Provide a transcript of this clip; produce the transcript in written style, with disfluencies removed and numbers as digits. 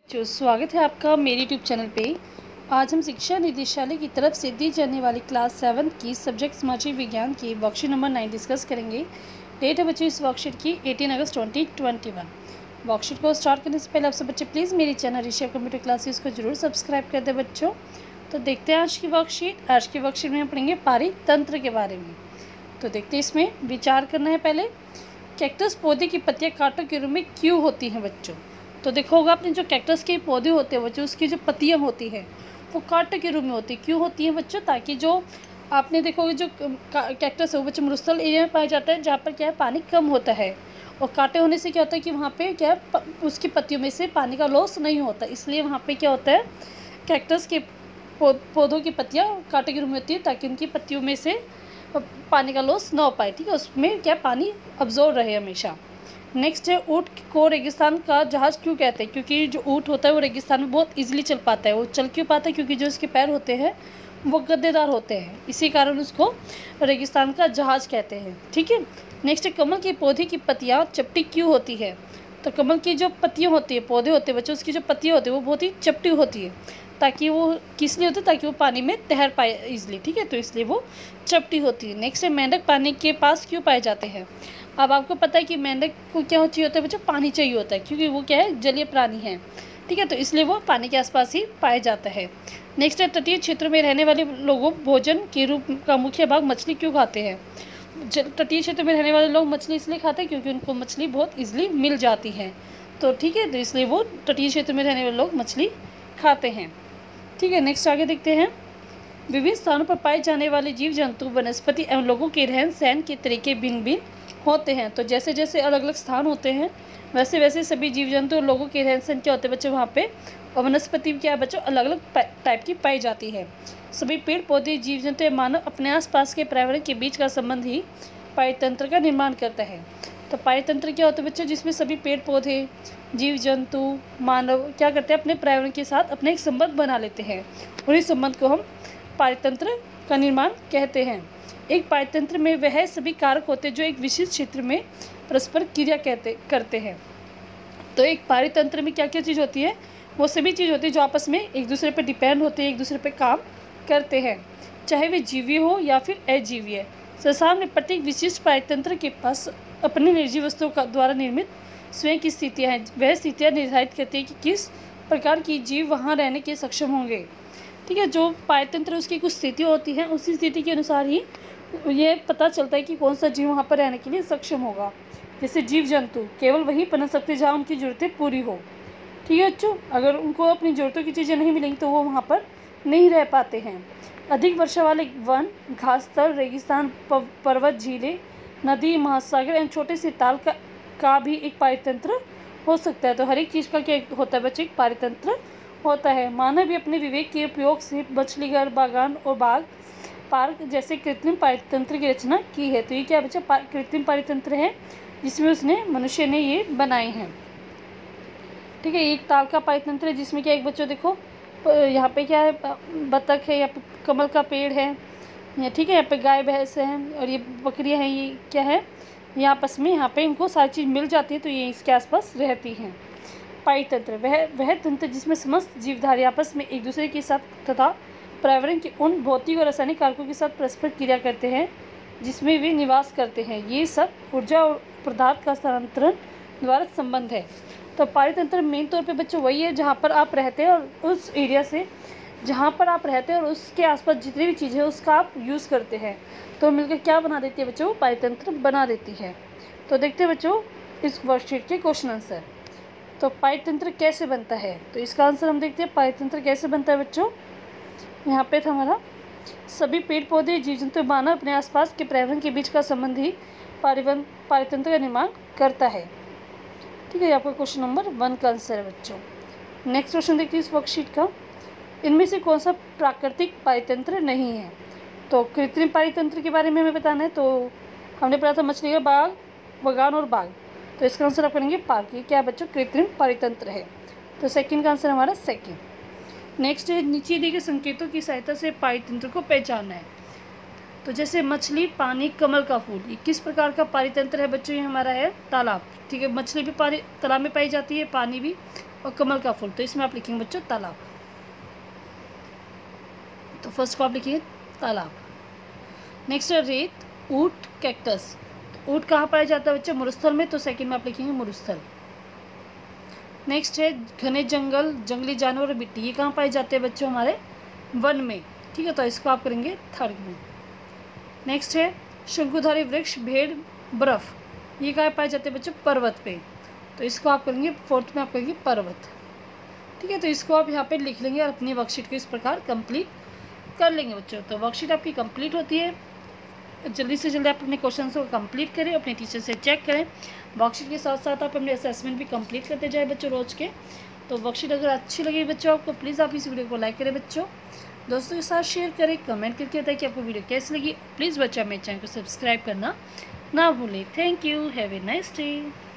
जो स्वागत है आपका मेरे यूट्यूब चैनल पे। आज हम शिक्षा निदेशालय की तरफ से दी जाने वाली क्लास 7 की सब्जेक्ट सामाजिक विज्ञान की वर्कशीट नंबर 9 डिस्कस करेंगे। डेट है बच्चों इस वर्कशीट की 18 अगस्त 2021। वर्कशीट को स्टार्ट करने से पहले आप सब बच्चे प्लीज़ मेरे चैनल ऋषभ कंप्यूटर क्लासेस को जरूर सब्सक्राइब कर दें बच्चों। तो देखते हैं आज की वर्कशीट। आज की वर्कशीट में हम पढ़ेंगे पारितंत्र के बारे में। तो देखते हैं, इसमें विचार करना है पहले। कैक्टस पौधे की पत्तियाँ कांटों के रूप में क्यों होती हैं बच्चों? तो देखो होगा आपने, जो कैक्टस के पौधे होते हैं बच्चों, उसकी जो पत्तियां होती हैं वो कांटे के रूप में होती है। क्यों होती हैं बच्चों? ताकि जो आपने देखोगे जो कैक्टस है वो बच्चों मरुस्थल एरिया में पाया जाता है, जहाँ पर क्या है पानी कम होता है। और कांटे होने से क्या होता है कि वहाँ पे क्या है उसकी पत्तियों में से पानी का लॉस नहीं होता, इसलिए वहाँ पे क्या होता है कैक्टस के पौधों की पत्तियाँ कांटे के रूप में होती है, ताकि उनकी पत्तियों में से पानी का लॉस ना हो पाए। ठीक है, उसमें क्या पानी अब्जॉर्ब रहे हमेशा। नेक्स्ट है, ऊँट को रेगिस्तान का जहाज क्यों कहते हैं? क्योंकि जो ऊँट होता है वो रेगिस्तान में बहुत इजीली चल पाता है। वो चल क्यों पाता है? क्योंकि जो उसके पैर होते हैं वो गद्देदार होते हैं, इसी कारण उसको रेगिस्तान का जहाज कहते हैं। ठीक है। नेक्स्ट है, कमल के पौधे की पत्तियाँ चपटी क्यों होती है? तो कमल की जो पत्तियाँ होती है, पौधे होते हैं बच्चों, उसकी जो पत्तियाँ होती है वो बहुत ही चपटी होती है, ताकि वो किस लिए होती है? ताकि वो पानी में तैर पाए इजली। ठीक है, तो इसलिए वो चपटी होती है। नेक्स्ट है, मेंढक पानी के पास क्यों पाए जाते हैं? अब आपको पता है कि मेंढक को क्या चाहिए होता है बच्चों? पानी चाहिए होता है, क्योंकि वो क्या है जलीय प्राणी है। ठीक है, तो इसलिए वो पानी के आसपास ही पाया जाता है। नेक्स्ट है, तटीय क्षेत्र में रहने वाले लोगों भोजन के रूप का मुख्य भाग मछली क्यों खाते हैं? तटीय क्षेत्र में रहने वाले लोग मछली इसलिए खाते हैं क्योंकि उनको मछली बहुत ईजिली मिल जाती है। तो ठीक है, तो इसलिए वो तटीय क्षेत्र में रहने वाले लोग मछली खाते हैं। ठीक है, नेक्स्ट आगे देखते हैं। विभिन्न स्थानों पर पाए जाने वाले जीव जंतु, वनस्पति एवं लोगों के रहन सहन के तरीके भिन्न भिन्न होते हैं। तो जैसे जैसे अलग अलग स्थान होते हैं वैसे वैसे सभी जीव जंतु और लोगों के रहन सहन क्या होते हैं बच्चों वहाँ पे, और वनस्पति क्या है बच्चों अलग अलग टाइप की पाई जाती है। सभी पेड़ पौधे जीव जंतु या मानव अपने आसपास के पर्यावरण के बीच का संबंध ही पारितंत्र का निर्माण करता है। तो पारितंत्र क्या होता है बच्चों? जिसमें सभी पेड़ पौधे जीव जंतु मानव क्या करते हैं, अपने पर्यावरण के साथ अपने एक संबंध बना लेते हैं, और इस संबंध को हम पारितंत्र का निर्माण कहते हैं। एक पारितंत्र में वह सभी कारक होते हैं जो एक विशिष्ट क्षेत्र में परस्पर क्रिया करते हैं। तो एक पारितंत्र में क्या क्या चीज़ होती है? वो सभी चीज़ होती है जो आपस में एक दूसरे पर डिपेंड होते हैं, एक दूसरे पर काम करते हैं, चाहे वे जीवी हो या फिर अजीवीय। संसार में प्रत्येक विशिष्ट पारितंत्र के पास अपनी निर्जीव वस्तुओं का द्वारा निर्मित स्वयं की स्थितियाँ हैं। वह स्थितियाँ निर्धारित करती है कि किस प्रकार की जीव वहाँ रहने के सक्षम होंगे। ठीक है, जो पारितंत्र उसकी कुछ स्थिति होती है, उसी स्थिति के अनुसार ही ये पता चलता है कि कौन सा जीव वहाँ पर रहने के लिए सक्षम होगा। जैसे जीव जंतु केवल वहीं पनप सकते जहाँ उनकी ज़रूरतें पूरी हो। ठीक है बच्चों, अगर उनको अपनी ज़रूरतों की चीज़ें नहीं मिलेंगी तो वो वहाँ पर नहीं रह पाते हैं। अधिक वर्षा वाले वन, घासस्थल, रेगिस्तान, पर्वत, झीलें, नदी, महासागर एवं छोटे से ताल का भी एक पारितंत्र हो सकता है। तो हर एक चीज़ का क्या होता है बच्चे? एक पारितंत्र होता है। मानव भी अपने विवेक के उपयोग से मछली घर, बागान और बाग पार्क जैसे कृत्रिम पारितंत्र की रचना की है। तो ये क्या बच्चा कृत्रिम पारितंत्र है जिसमें उसने मनुष्य ने ये बनाए हैं। ठीक है, एक ताल का पारितंत्र है जिसमें क्या एक बच्चों देखो यहाँ पे क्या है, बतख है, यहाँ पे कमल का पेड़ है, ठीक है, यहाँ पे गाय भैंस है और ये बकरियाँ हैं। ये क्या है, ये आपस में यहाँ पे इनको सारी चीज़ मिल जाती है, तो ये इसके आसपास रहती हैं। पारितंत्र वह तंत्र जिसमें समस्त जीवधारी आपस में एक दूसरे के साथ तथा पर्यावरण के उन भौतिक और रासायनिक कारकों के साथ परस्पर क्रिया करते हैं जिसमें वे निवास करते हैं। ये सब ऊर्जा और पदार्थ का स्थानांतरण द्वारा संबंध है। तो पारितंत्र मेन तौर पे बच्चों वही है जहाँ पर आप रहते हैं और उस एरिया से जहाँ पर आप रहते हैं और उसके आसपास जितनी भी चीज़ें उसका आप यूज़ करते हैं, तो मिलकर क्या बना देती है बच्चों? पारितंत्र बना देती है। तो देखते हैं बच्चों इस वर्कशीट के क्वेश्चन आंसर। तो पारितंत्र कैसे बनता है? तो इसका आंसर हम देखते हैं, पारितंत्र कैसे बनता है बच्चों। यहाँ पे था हमारा, सभी पेड़ पौधे जीव जंतु मानव अपने आसपास के पर्यावरण के बीच का संबंध ही पारितंत्र का निर्माण करता है। ठीक है, आपका क्वेश्चन नंबर 1 का आंसर है बच्चों। नेक्स्ट क्वेश्चन देखते हैं इस वर्कशीट का। इनमें से कौन सा प्राकृतिक पारितंत्र नहीं है? तो कृत्रिम पारितंत्र के बारे में हमें बताना है। तो हमने पढ़ा था मछली का बाग, बगान और बाग। तो इसका आंसर आप करेंगे पार्क। ये क्या बच्चों? कृत्रिम पारितंत्र है। तो सेकंड का आंसर हमारा सेकंड। नेक्स्ट है, नीचे दिए गए संकेतों की सहायता से पारितंत्र को पहचानना है। तो जैसे मछली, पानी, कमल का फूल, ये किस प्रकार का पारितंत्र है बच्चों? ये हमारा है तालाब। ठीक है, मछली भी पानी तालाब में पाई जाती है, पानी भी और कमल का फूल, तो इसमें आप लिखेंगे बच्चों तालाब। तो फर्स्ट को आप लिखिए तालाब। नेक्स्ट है रेत, ऊंट, कैक्टस। ऊंट कहाँ पाया जाता है बच्चों? मरुस्थल में, तो सेकंड में आप लिखेंगे मरुस्थल। नेक्स्ट है घने जंगल, जंगली जानवर, मिट्टी, ये कहाँ पाए जाते हैं बच्चों? हमारे वन में, ठीक है, तो इसको आप करेंगे थर्ड में। नेक्स्ट है शंकुधारी वृक्ष, भेड़, बर्फ, ये कहाँ पाए जाते हैं बच्चों? पर्वत पे, तो इसको आप करेंगे फोर्थ में, आप करेंगे पर्वत, ठीक है। तो इसको आप यहाँ पे लिख लेंगे और अपनी वर्कशीट को इस प्रकार कंप्लीट कर लेंगे बच्चों। तो वर्कशीट आपकी कंप्लीट होती है। जल्दी से जल्दी आप अपने क्वेश्चन को कंप्लीट करें, अपने टीचर से चेक करें। वर्कशीट के साथ साथ आप अपने असेसमेंट भी कंप्लीट करते जाए बच्चों रोज के। तो वर्कशीट अगर अच्छी लगी बच्चों आपको, प्लीज़ आप इस वीडियो को लाइक करें बच्चों, दोस्तों के साथ शेयर करें, कमेंट करके बताएं कि आपको वीडियो कैसी लगी। प्लीज़ बच्चा मेरे चैनल को सब्सक्राइब करना ना भूलें। Thank you, have a nice day.